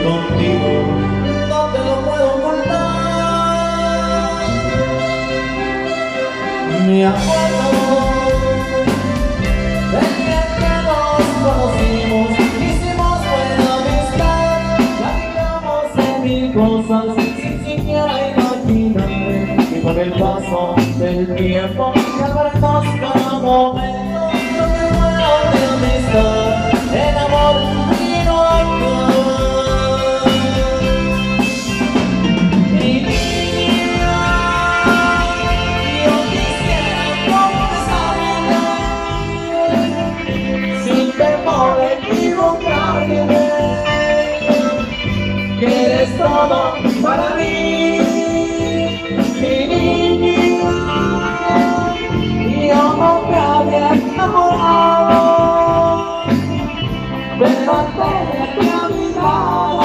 contigo, no te lo puedo ocultar. Me acuerdo del día que nos conocimos, hicimos buena amistad, platicamos de mil cosas sin siquiera imaginarme. Y con el paso del tiempo, que abrazamos cada momento, lo que fuera de amistad, el amor vino a actuar. Mi niña, yo quisiera confesarme, sin temor a equivocarme, que eres todo para mí. Mi niña, yo no me había enamorado, pero tenerte a mi lado.